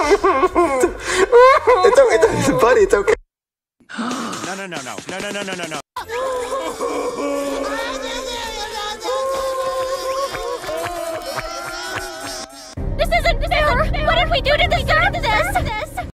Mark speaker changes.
Speaker 1: It's buddy, it's okay.
Speaker 2: No.
Speaker 3: This isn't fair! What did we do to deserve